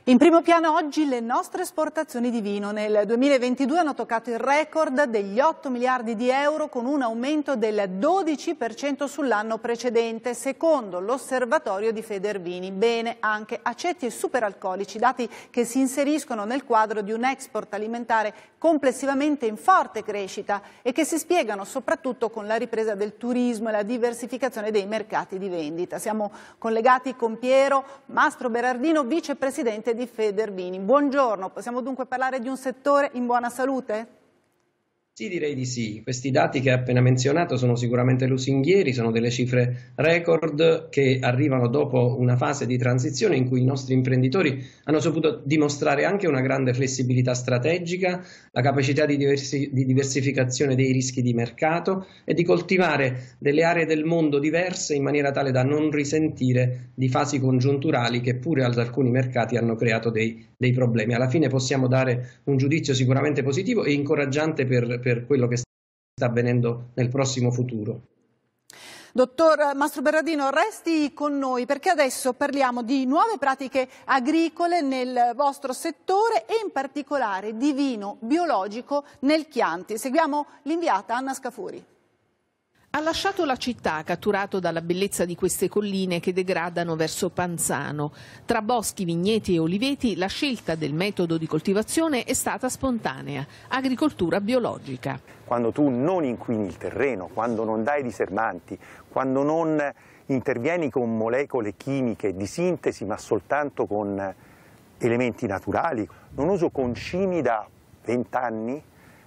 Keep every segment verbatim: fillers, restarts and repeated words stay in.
In primo piano oggi le nostre esportazioni di vino. Nel duemilaventidue hanno toccato il record degli otto miliardi di euro con un aumento del dodici per cento sull'anno precedente, secondo l'osservatorio di Federvini. Bene anche aceti e superalcolici, dati che si inseriscono nel quadro di un export alimentare complessivamente in forte crescita e che si spiegano soprattutto con la ripresa del turismo e la diversificazione dei mercati di vendita. Siamo collegati con Piero Mastro Berardino, vicepresidente di Federvini. Buongiorno, possiamo dunque parlare di un settore in buona salute? Sì, direi di sì. Questi dati che ha appena menzionato sono sicuramente lusinghieri, sono delle cifre record che arrivano dopo una fase di transizione in cui i nostri imprenditori hanno saputo dimostrare anche una grande flessibilità strategica, la capacità di, diversi, di diversificazione dei rischi di mercato e di coltivare delle aree del mondo diverse in maniera tale da non risentire di fasi congiunturali che pure ad alcuni mercati hanno creato dei, dei problemi. Alla fine possiamo dare un giudizio sicuramente positivo e incoraggiante per per quello che sta avvenendo nel prossimo futuro. Dottor Mastro Berardino, resti con noi perché adesso parliamo di nuove pratiche agricole nel vostro settore e in particolare di vino biologico nel Chianti. Seguiamo l'inviata Anna Scafuri. Ha lasciato la città, catturato dalla bellezza di queste colline che degradano verso Panzano. Tra boschi, vigneti e oliveti la scelta del metodo di coltivazione è stata spontanea, agricoltura biologica. Quando tu non inquini il terreno, quando non dai diserbanti, quando non intervieni con molecole chimiche di sintesi ma soltanto con elementi naturali. Non uso concimi da vent'anni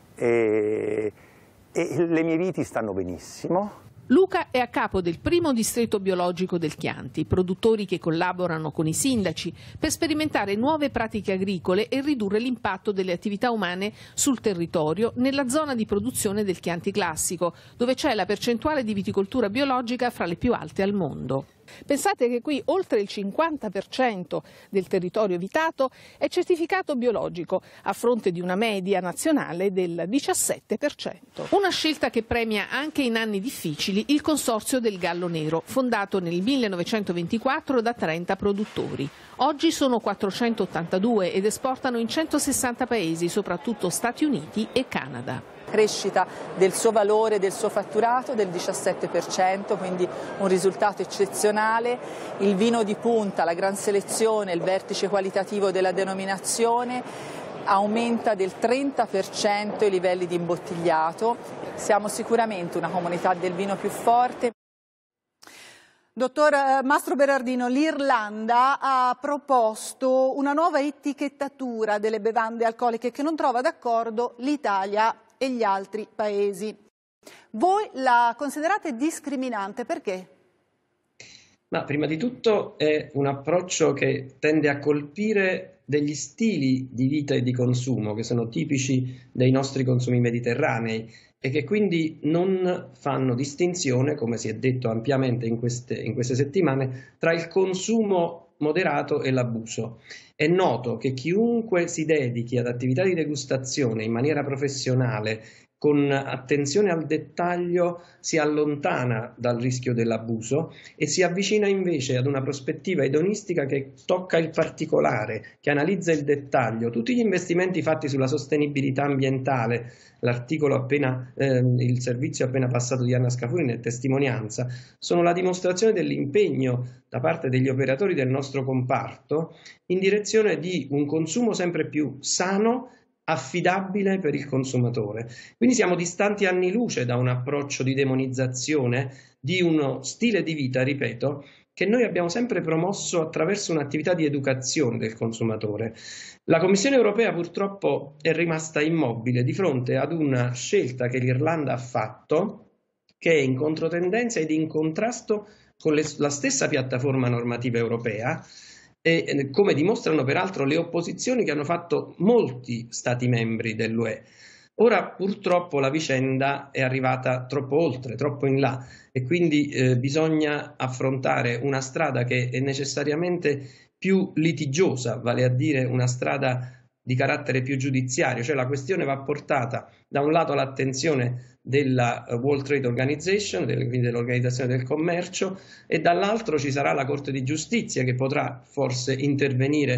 e E le mie viti stanno benissimo. Luca è a capo del primo distretto biologico del Chianti, produttori che collaborano con i sindaci per sperimentare nuove pratiche agricole e ridurre l'impatto delle attività umane sul territorio nella zona di produzione del Chianti classico, dove c'è la percentuale di viticoltura biologica fra le più alte al mondo. Pensate che qui oltre il cinquanta per cento del territorio vitato è certificato biologico, a fronte di una media nazionale del diciassette per cento. Una scelta che premia anche in anni difficili il Consorzio del Gallo Nero, fondato nel millenovecentoventiquattro da trenta produttori. Oggi sono quattrocentottantadue ed esportano in centosessanta paesi, soprattutto Stati Uniti e Canada. Crescita del suo valore, del suo fatturato del diciassette per cento, quindi un risultato eccezionale. Il vino di punta, la gran selezione, il vertice qualitativo della denominazione aumenta del trenta per cento i livelli di imbottigliato. Siamo sicuramente una comunità del vino più forte. Dottor Mastro Berardino, l'Irlanda ha proposto una nuova etichettatura delle bevande alcoliche che non trova d'accordo l'Italia e gli altri paesi. Voi la considerate discriminante, perché? Ma prima di tutto è un approccio che tende a colpire degli stili di vita e di consumo che sono tipici dei nostri consumi mediterranei e che quindi non fanno distinzione, come si è detto ampiamente in queste, in queste settimane, tra il consumo moderato e l'abuso. È noto che chiunque si dedichi ad attività di degustazione in maniera professionale, con attenzione al dettaglio, si allontana dal rischio dell'abuso e si avvicina invece ad una prospettiva edonistica che tocca il particolare, che analizza il dettaglio. Tutti gli investimenti fatti sulla sostenibilità ambientale, l'articolo appena, eh, il servizio appena passato di Anna Scafuri ne è testimonianza, sono la dimostrazione dell'impegno da parte degli operatori del nostro comparto in direzione di un consumo sempre più sano, affidabile per il consumatore. Quindi siamo distanti anni luce da un approccio di demonizzazione di uno stile di vita, ripeto, che noi abbiamo sempre promosso attraverso un'attività di educazione del consumatore. La Commissione europea purtroppo è rimasta immobile di fronte ad una scelta che l'Irlanda ha fatto, che è in controtendenza ed in contrasto con le, la stessa piattaforma normativa europea, e come dimostrano peraltro le opposizioni che hanno fatto molti Stati membri dell'U E. Ora purtroppo la vicenda è arrivata troppo oltre, troppo in là e quindi eh, bisogna affrontare una strada che è necessariamente più litigiosa, vale a dire una strada di carattere più giudiziario, cioè la questione va portata da un lato all'attenzione della World Trade Organization, quindi dell'Organizzazione del Commercio, e dall'altro ci sarà la Corte di Giustizia che potrà forse intervenire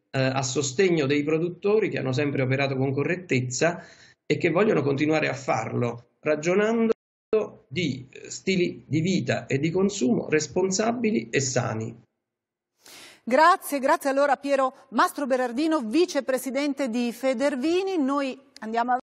eh, a sostegno dei produttori che hanno sempre operato con correttezza e che vogliono continuare a farlo, ragionando di stili di vita e di consumo responsabili e sani. Grazie, grazie allora a Piero Mastro Berardino, vicepresidente di Federvini. Noi andiamo a